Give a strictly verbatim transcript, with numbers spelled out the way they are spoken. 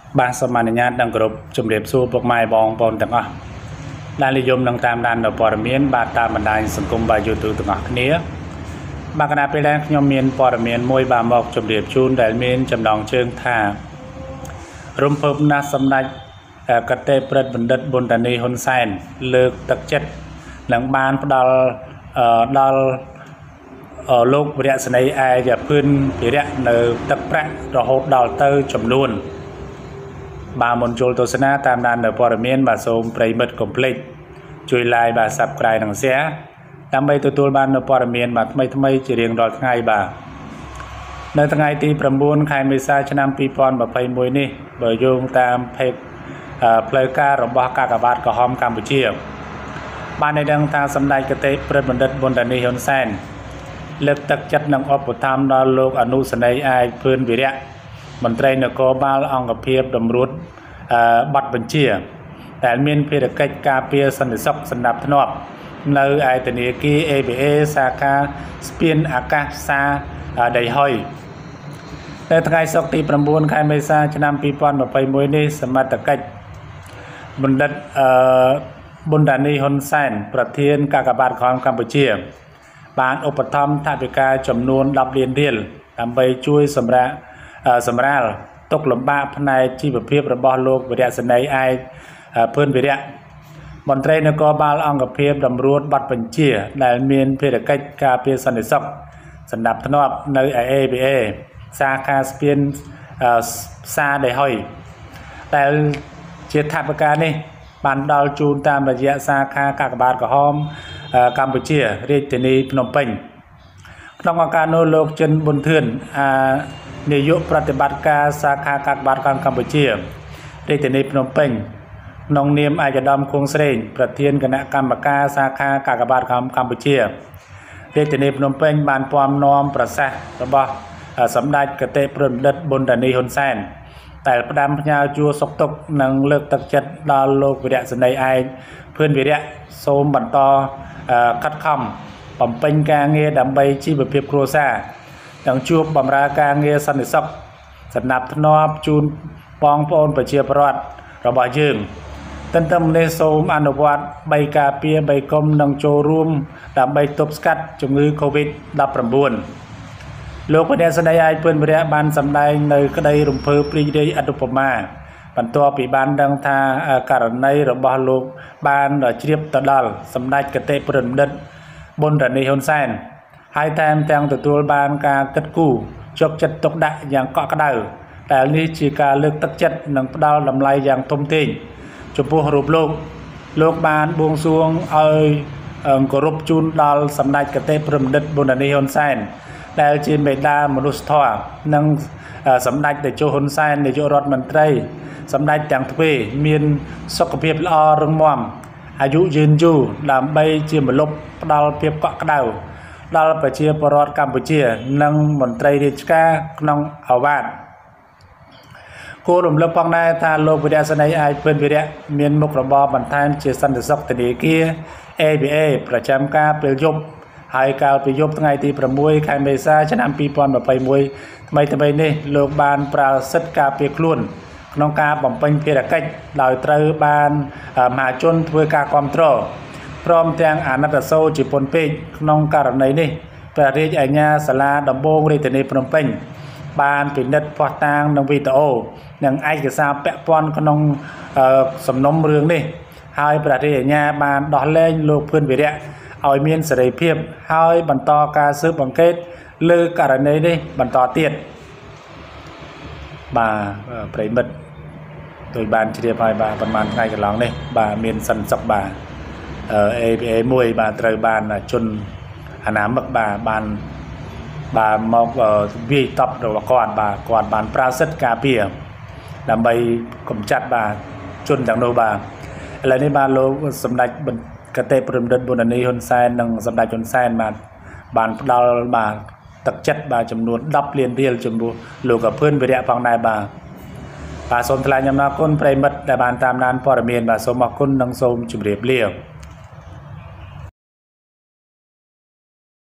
Ba sớm mà nhà đang group chụp đẹp xua bọc mai bong bong tầng ở đang利用đang tam đàn ở bờ miền ba tam bản đài sân cung ba YouTube tầng ở kia ba cái nàyไปแล้วខ្ញុំមានព័ត៌មានមួយបាទមកជម្រាបជូនដែលមានចំណងជើងថារំភើបណាស់សម្ដេចកតេប្រិទ្ធបណ្ឌិតប៊ុនតានីហ៊ុនសែនលើកទឹកចិត្តនឹងបានផ្ដល់ដល់លោកវិរៈសេនីឯកភឿនវិរៈនៅទឹកប្រាក់រហូតដល់ទៅចំនួនបាទមុនចូលទស្សនាតាមដាននៅព័ត៌មានបាទសូមប្រិមិត្តកុំភ្លេចជួយ like បាទ Subscribe និង Share ដើម្បីទទួលបាននូវព័ត៌មានបាទថ្មីថ្មីជារៀងរាល់ថ្ងៃបាទនៅថ្ងៃទី 9 ខែមេសាឆ្នាំ ពីរពាន់ម្ភៃមួយ នេះបើយោងតាមเพจផ្លូវការរបស់កាកបាទក្រហមកម្ពុជាបានឲ្យដឹងថាសម្ដេចកតេប្រិទ្ធបណ្ឌិតប៊ុនតានីហ៊ុនសែនលើកទឹកចិត្តនិងឧបត្ថម្ភដល់លោកអនុសេនីយ៍ឯកភឿនវិរៈមន្ត្រីនគរបាលអង្គភាពតម្រួតប័ណ្ណបញ្ជាដែលមានភារកិច្ចការពារសន្តិសុខសណ្ដាប់ធ្នាប់នៅឯធនាគារ เอ บี เอ សាខាស្ពានអាកាសផ្សារដីហុយនៅថ្ងៃសុក្រទី 9 ខែមេសាឆ្នាំ ពីរពាន់ម្ភៃមួយ នេះសមត្ថកិច្ចបណ្ឌិតអឺប៊ុនតានីហ៊ុនសែនប្រធានកាកបាទក្រហមកម្ពុជាបានឧបត្ថម្ភថវិកាចំនួន ដប់លានរៀលដើម្បីជួយសម្រាប់សម្រាលទុក្ខលំបាកផ្នែកជីវភាពរបស់លោកវិរៈសេនីយ៍ឯកភឿនវិរៈមន្ត្រីនគរបាលអង្គភាពតម្រួតប័ណ្ណបញ្ជាដែលមានភារកិច្ចការពារសន្តិសុខសណ្ដាប់ធ្នាប់នៅឯ เอ บี เอ សាខាស្ពានផ្សារដីហុយដែលជាថវិកានេះបានដល់ជូនតាមរយៈសាខាកាកបាទក្រហមកម្ពុជារាជធានីភ្នំពេញក្នុងឱកាសនោះលោកចិនប៊ុនធឿននាយកប្រតិបត្តិការសាខាកាកបាទក្រហមកម្ពុជារាជធានីភ្នំពេញក្នុងនាមឯកឧត្តមខួងស្រេងប្រធានគណៈកម្មការសាខាកាកបាទក្រហមកម្ពុជារាជធានីភ្នំពេញបានពំនាំប្រសាសន៍របស់សម្ដេចកតេប្រិទ្ធបណ្ឌិតប៊ុនតានីហ៊ុនសែនតែផ្ដាំផ្ញើជួរសុខទុក្ខនិងលើកទឹកចិត្តដល់លោកវិរៈសេនីយ៍ឯកភឿនវិរៈសូមបន្តខិតខំបំពេញការងារដើម្បីជីវភាពគ្រួសារនិងជួបបម្រើការងារសន្តិសុខសណ្ដាប់ធ្នាប់ជូនបងប្អូនប្រជាពលរដ្ឋរបស់យើងទន្ទឹមនេះសូមអនុវត្តបីការពារបីគុំនិងចូលរួមដើម្បីទប់ស្កាត់ជំងឺ កូវីដ ដប់ប្រាំបួន លោកវិរៈសេនីយ៍ឯកភឿនវិរៈបានសម្ដែងនៅក្តីរំភើបរីករាយឥតឧបមាបន្ទាប់ពីបានដឹងថាករណីរបស់លោកបានជ្រាបទៅដល់សម្ដេចកតេប្រិទ្ធបណ្ឌិតប៊ុនតានីហ៊ុនសែនហើយថែមទាំងទទួលបានការគិតគូរយកចិត្តទុកដាក់យ៉ាងកក់ក្ដៅតែនេះជាការលើកទឹកចិត្តនិងផ្ដល់តម្លៃយ៉ាងធំធេងចំពោះរូបលោកលោកបានបួងសួងឲ្យគោរពជូនដល់សម្ដេចកតេប្រិទ្ធបណ្ឌិតប៊ុនតានីហ៊ុនសែនដែលជាមេដាមនុស្សធម៌និងសម្ដេចតេជោហ៊ុនសែននាយករដ្ឋមន្ត្រីសម្ដេចទាំងទ្វេមានសុខភាពល្អរឹងមាំអាយុយឺនយូរដើម្បីជាម្លប់ផ្ដល់ភាពកក់ក្ដៅដល់ប្រជាពលរដ្ឋកម្ពុជានិងមន្ត្រីរាជការក្នុងអាវ៉ាតគួររំលឹកផងដែរថាលោកវិរៈសេនីយ៍ឯកភឿនវិរៈមានមុខរបរបន្ថែមជាសន្តិសុខធនាគារ เอ บี เอ ប្រចាំការពេលយប់ហើយកាលពីយប់ថ្ងៃទី 6 ខែមេសាឆ្នាំ ពីរពាន់ម្ភៃមួយ ថ្មីថ្មីនេះលោកបានប្រើសិទ្ធិការពារខ្លួនក្នុងការបំពេញភារកិច្ចដោយត្រូវបានមហាជនធ្វើការគាំទ្រព្រមទាំងអាណិតអាសូរជាពន់ពេកក្នុងករណីនេះព្រះរាជអាជ្ញាសាលាដំបងរាជធានីភ្នំពេញបានពិនិត្យភស្តុតាងនិងវីដេអូនិងឯកសារពាក់ព័ន្ធក្នុងសំណុំរឿងនេះហើយព្រះរាជអាជ្ញាបានដោះលែងលោកភឿនវិរៈឲ្យមានសេរីភាពហើយបន្តការស៊ើបអង្កេតលើករណីនេះបន្តទៀតបាទប្រិមិត្តដោយបានជ្រាបហើយបាទប្រហែលថ្ងៃកន្លងនេះបាទមានសន្តិសុខបាទ เอ บี เอ មួយបាទត្រូវបានជនអាណាមិកបាទបានបាទមកវាយតប់របស់គាត់បាទគាត់បានប្រើសិទ្ធិការពារដើម្បីកម្ចាត់បាទជនទាំងនោះបាទឥឡូវនេះបាទលោកសម្ដេចកតេប្រិទ្ធបណ្ឌិតប៊ុនតានីហ៊ុនសែននិងសម្ដេចហ៊ុនសែនបានបានផ្ដល់បាទទឹកចិត្តបាទចំនួន ដប់លានរៀលចំពោះលោកភឿនវិរៈផងដែរបាទបាទសូមថ្លែងអំណរគុណប្រិមិត្តដែលបានតាមដានព័ត៌មានបាទសូមអរគុណនិងសូមជម្រាបលា